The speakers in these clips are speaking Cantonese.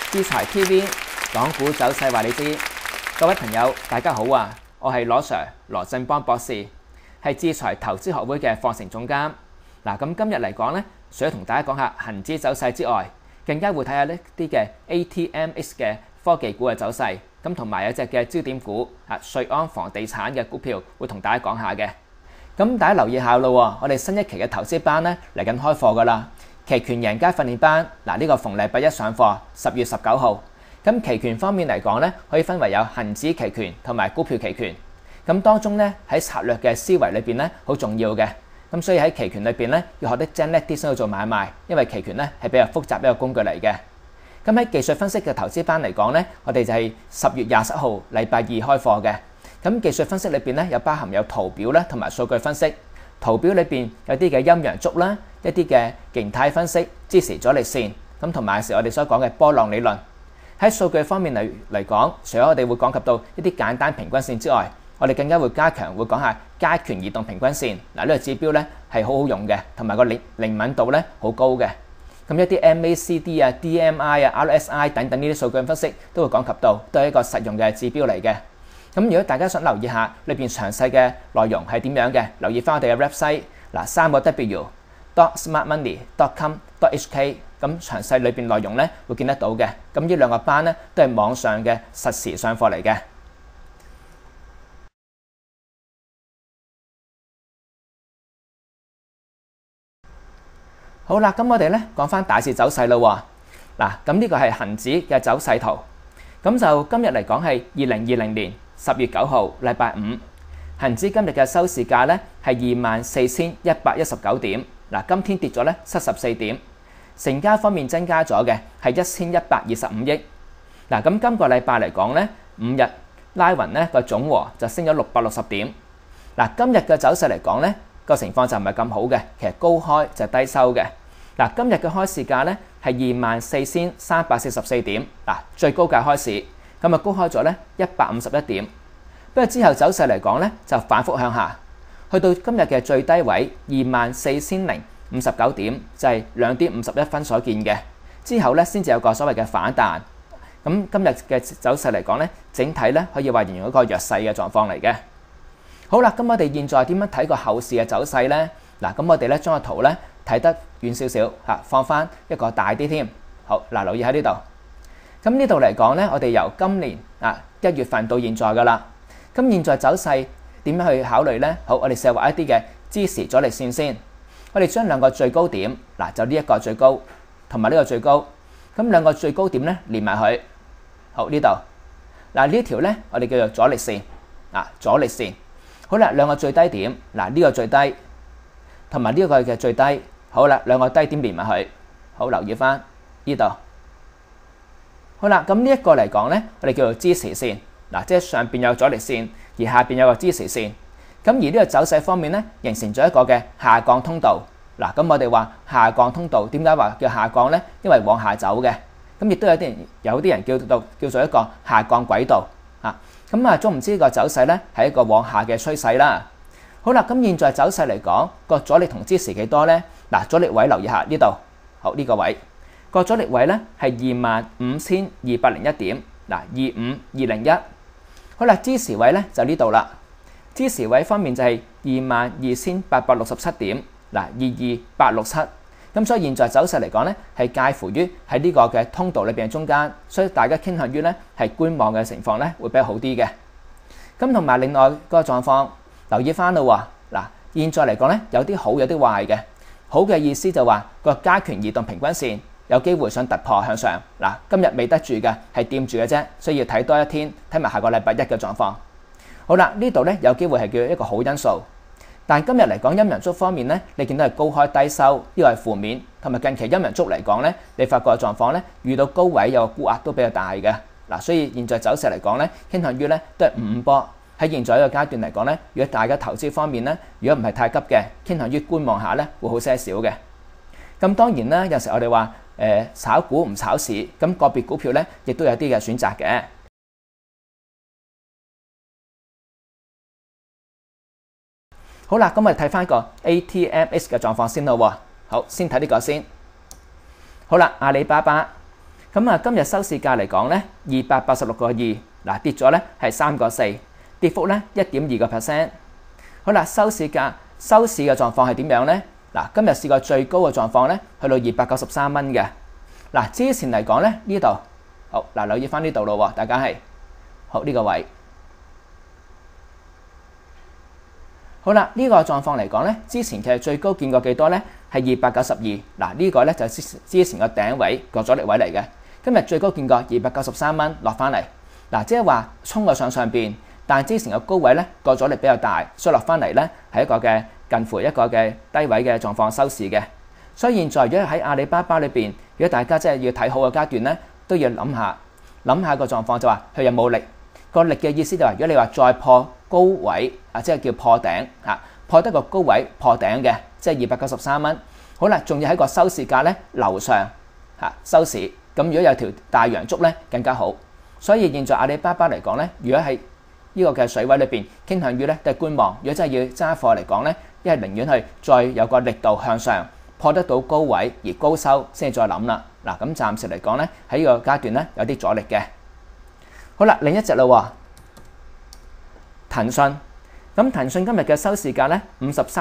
智財 TV 港股走勢話你知，各位朋友大家好啊！我係羅 Sir 羅振邦博士，係智財投資學會嘅課程總監。嗱，咁今日嚟講咧，除咗同大家講下恆指走勢之外，更加會睇下呢啲嘅 ATMX 嘅科技股嘅走勢，咁同埋有隻嘅焦點股瑞安房地產嘅股票會同大家講下嘅。咁大家留意下咯，我哋新一期嘅投資班咧嚟緊開課噶啦。期權贏家訓練班，呢個逢禮拜一上課，10月19號。咁期權方面嚟講咧，可以分為有恆指期權同埋股票期權。咁當中咧喺策略嘅思維裏邊咧好重要嘅。咁所以喺期權裏邊咧要學得精叻啲先去做買賣，因為期權咧係比較複雜一個工具嚟嘅。咁喺技術分析嘅投資班嚟講咧，我哋就係10月27號禮拜二開課嘅。咁技術分析裏邊咧有包含有圖表啦同埋數據分析。圖表裏邊有啲嘅陰陽燭啦，一啲嘅形態分析、支持阻力線，咁同埋有時我哋所講嘅波浪理論。喺數據方面嚟講，除咗我哋會講及到一啲簡單平均線之外，我哋更加會加強會講下加權移動平均線。呢個指標咧係好好用嘅，同埋個靈敏度咧好高嘅。咁一啲 MACD 啊、DMI 啊、RSI 等等呢啲數據分析都會講及到，都係一個實用嘅指標嚟嘅。咁如果大家想留意下裏邊詳細嘅內容係點樣嘅，留意翻我哋嘅 website 3W.smartmoney.com.hk， 咁詳細裏邊內容咧會見得到嘅。咁呢兩個班咧都係網上嘅實時上課嚟嘅。好啦，咁我哋咧講翻大市走勢咯。咁呢個係恆指嘅走勢圖。咁就今日嚟講係2020年10月9號禮拜五，恆指今日嘅收市價咧係24,119點。今天跌咗咧74點，成交方面增加咗嘅係1125億。咁今個禮拜嚟講咧，5日拉勻咧個總和就升咗660點。今日嘅走勢嚟講咧個情況就唔係咁好嘅，其實高開就低收嘅。今日嘅開市價咧係24,344點，最高價開市。咁啊高開咗咧151點，不過之後走勢嚟講咧就反覆向下，去到今日嘅最低位24,059點，就係2點51分所見嘅。之後咧先至有個所謂嘅反彈。咁今日嘅走勢嚟講咧，整體咧可以話形容一個弱勢嘅狀況嚟嘅。好啦，咁我哋現在點樣睇個後市嘅走勢咧？咁我哋咧將個圖咧睇得遠少少嚇，放翻一個大啲添。好，留意喺呢度。咁呢度嚟講咧，我哋由今年1月份到現在噶啦。咁現在走勢點樣去考慮咧？好，我哋試畫一啲嘅支持阻力線先。我哋將兩個最高點就呢一個最高同埋呢個最高，咁兩個最高點咧連埋佢。好，呢度呢條咧我哋叫做阻力線阻力線。好啦，兩個最低點呢個最低同埋呢個嘅最低。好啦，兩個低點連埋佢。好，留意翻呢度。好啦，咁呢一個嚟講咧，我哋叫做支持線即係上邊有阻力線，而下邊有個支持線。咁而呢個走勢方面咧，形成咗一個嘅下降通道。咁我哋話下降通道，點解話叫下降咧？因為往下走嘅。咁亦都有啲人叫做一個下降軌道咁總唔知呢個走勢咧係一個往下嘅趨勢啦。好啦，咁現在走勢嚟講，個阻力同支持幾多咧？阻力位留意下呢度。好，呢個位個阻力位咧係25,201點25201。好啦，支持位咧就呢度啦。支持位方面就係22,867點22867。咁所以現在走勢嚟講咧係介乎於喺呢個嘅通道裏邊中間，所以大家傾向於咧係觀望嘅情況咧會比較好啲嘅。咁同埋另外個狀況留意翻咯喎。現在嚟講咧有啲好有啲壞嘅。好嘅意思就話個加權移動平均線有機會想突破向上。今日未得住嘅係掂住嘅啫，所以要睇多一天，睇埋下個禮拜一嘅狀況。好啦，呢度咧有機會係叫一個好因素，但今日嚟講陰陽燭方面咧，你見到係高開低收，呢個係負面，同埋近期陰陽燭嚟講咧，你發覺嘅狀況咧遇到高位有個沽壓都比較大嘅。所以現在走勢嚟講咧，傾向於咧都係五波。喺現在呢個階段嚟講咧，如果大家投資方面咧，如果唔係太急嘅，傾向於觀望下咧，會好些少嘅。咁當然啦，有時我哋話炒股唔炒市，咁個別股票咧亦都有啲嘅選擇嘅。好啦，咁我哋睇翻個 ATMX 嘅狀況先咯喎。好，先睇呢個先。好啦，阿里巴巴。咁咁啊，今日收市價嚟講咧，286.2，嗱跌咗咧係3個4，跌幅咧1.2%。好啦，收市嘅狀況係點樣咧？嗱，今日試過最高嘅狀況咧，去到293蚊嘅。嗱，之前嚟講咧呢度，好嗱，留意翻呢度咯喎，大家係好呢個位。好啦，呢個狀況嚟講咧，之前其實最高見過幾多咧？係292。嗱，呢個咧就係之前個頂位個阻力位嚟嘅。今日最高見過293蚊，落翻嚟。嗱，即係話衝過上邊，但係之前個高位咧個阻力比較大，所以落翻嚟咧係一個嘅近乎一個嘅低位嘅狀況收市嘅。所以現在如果喺阿里巴巴裏邊，如果大家真係要睇好嘅階段咧，都要諗下個狀況，就話佢有冇力。個力嘅意思就係如果你話再破高位啊，即係叫破頂嚇，破得個高位破頂嘅，即係293蚊。好啦，仲要喺個收市價咧樓上嚇收市，咁如果有條大陽燭咧更加好。所以現在阿里巴巴嚟講咧，如果喺呢個嘅水位裏邊傾向於咧都係觀望。如果真係要揸貨嚟講咧，一係寧願去再有個力度向上破得到高位而高收先至再諗啦。嗱，咁暫時嚟講咧喺呢個階段咧有啲阻力嘅。好啦，另一隻啦喎，騰訊。咁騰訊今日嘅收市價咧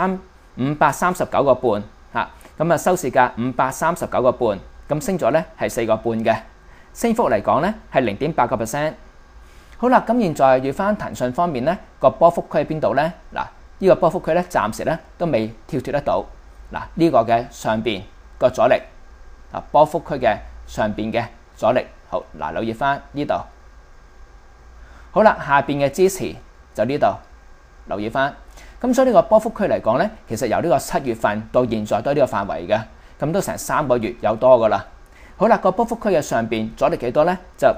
539個半嚇，咁啊收市價539個半，咁升咗咧係4個半嘅，升幅嚟講咧係0.8%。好啦，咁現在要翻騰訊方面咧個波幅區喺邊度咧？嗱，呢個波幅區咧暫時咧都未跳脫得到。嗱，呢個嘅上邊個阻力啊，波幅區嘅上邊嘅阻力。好嗱，留意翻呢度。好啦，下邊嘅支持就呢度，留意翻。咁所以呢個波幅區嚟講咧，其實由呢個7月份到現在都係呢個範圍嘅，咁都成3個月有多噶啦。好啦，個波幅區嘅上邊阻力幾多咧？就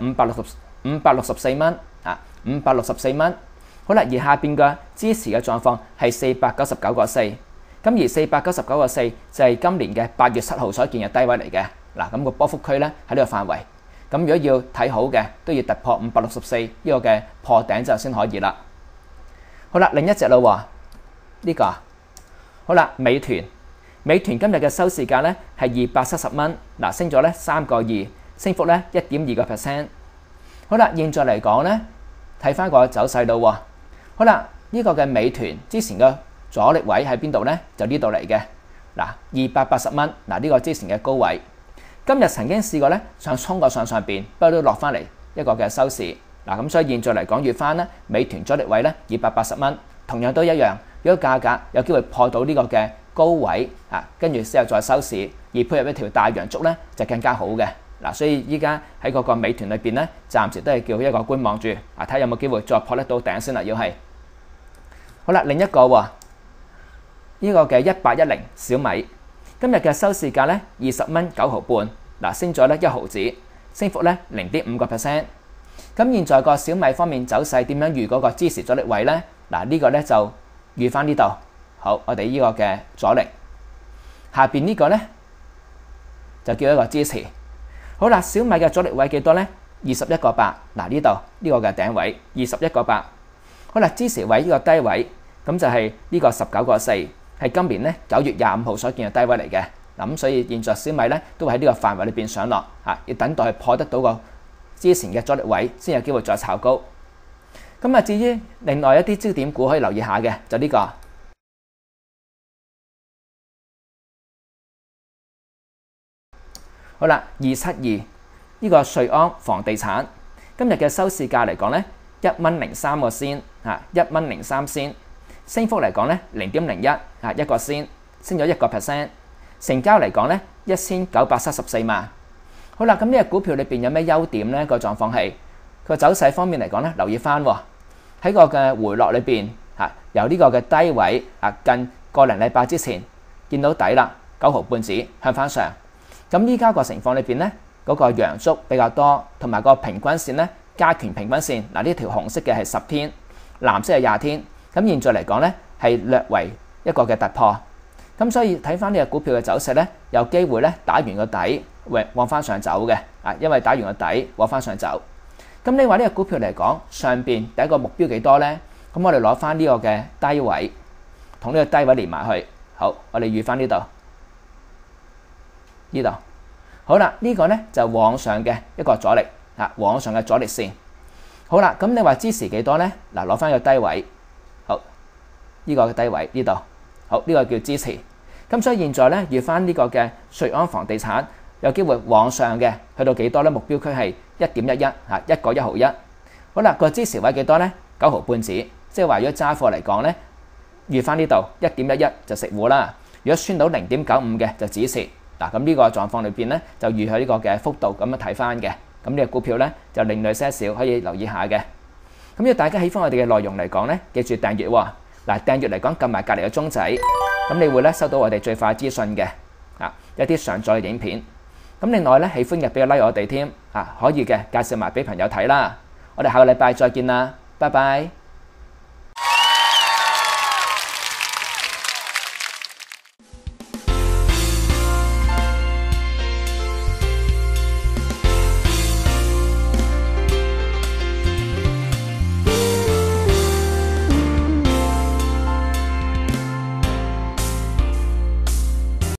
564蚊啊，564蚊。好啦，而下邊嘅支持嘅狀況係499個4，咁而499個4就係今年嘅8月7號所見嘅低位嚟嘅。嗱，咁個波幅區咧喺呢個範圍。咁如果要睇好嘅，都要突破564呢個嘅破頂就先可以啦。好啦，另一隻啦喎，呢個好啦，美團今日嘅收市價咧係270蚊，嗱升咗咧3個2，升幅咧1.2%。好啦，現在嚟講咧，睇翻個走勢啦喎。好啦，呢個嘅美團之前嘅阻力位喺邊度咧？就呢度嚟嘅。嗱，280蚊，嗱呢個之前嘅高位。今日曾經試過咧，想衝過上邊，不過都落翻嚟一個嘅收市。嗱，咁所以現在嚟講，月翻咧，美團阻力位咧280蚊，同樣都一樣。如果價格有機會破到呢個嘅高位啊，跟住之後再收市，而配合一條大陽燭咧，就更加好嘅。嗱，所以依家喺嗰個美團裏邊咧，暫時都係叫一個觀望住，啊睇下有冇機會再破得到頂先啦。要係好啦，另一個喎，呢個嘅1810小米。今日嘅收市價咧20蚊9毫半，嗱升咗咧1毫子，升幅咧0.5%。咁現在個小米方面走勢點樣預嗰個支持阻力位咧？嗱呢個咧就預翻呢度。好，我哋呢個嘅阻力，下邊呢個咧就叫一個支持。好啦，小米嘅阻力位幾多咧？21個8。嗱呢度呢個嘅頂位21個8。好啦，支持位呢個低位咁就係呢個19個4。係今年咧9月25號所見嘅低位嚟嘅。咁所以現在小米咧都喺呢個範圍裏邊上落嚇，要等待佢破得到個之前嘅阻力位，先有機會再炒高。咁啊，至於另外一啲焦點股可以留意下嘅，就呢個好啦，272呢個瑞安房地產今日嘅收市價嚟講咧1蚊03個仙嚇，1蚊03仙。升幅嚟講咧0.01啊，1個仙，升咗1%。成交嚟講咧1974萬。好啦，咁呢個股票裏邊有咩優點咧？個狀況係個走勢方面嚟講咧，留意翻喎，喺個嘅回落裏邊嚇，由呢個嘅低位啊，近個零禮拜之前見到底啦，9毫半子向翻上。咁依家個情況裏邊咧，嗰個陽燭比較多，同埋個平均線咧加權平均線嗱，呢條紅色嘅係10天，藍色係20天。咁現在嚟講咧，係略為一個嘅突破，咁所以睇翻呢個股票嘅走勢咧，有機會咧打完個底，往翻上走嘅，啊，因為打完個底，往翻上走。咁你話呢個股票嚟講，上邊第一個目標幾多咧？咁我哋攞翻呢個嘅低位，同呢個低位連埋去。好，我哋預翻呢度，呢度。 好啦，呢個呢就往上嘅一個阻力往上嘅阻力線。好啦，咁你話支持幾多呢？嗱，攞翻個低位，好，呢個低位呢度，好，呢個叫支持。咁所以現在呢，預翻呢個嘅瑞安房地產有機會往上嘅，去到幾多呢？目標區係1.11一個1毫1。好啦，個支持位幾多呢？9毫半子，即係話如果揸貨嚟講呢，預翻呢度1.11就食糊啦。如果穿到0.95嘅就止蝕。嗱，咁呢個狀況裏邊呢，就預喺呢個嘅幅度咁樣睇翻嘅。咁呢個股票呢，就另類些少，可以留意下嘅。咁如果大家喜歡我哋嘅內容嚟講呢，記住訂閱喎。嗱，訂閱嚟講撳埋隔離嘅鐘仔，咁你會咧收到我哋最快資訊嘅一啲上載嘅影片。咁另外咧，喜歡嘅俾個 like 我哋添可以嘅介紹埋俾朋友睇啦。我哋下個禮拜再見啦，拜拜。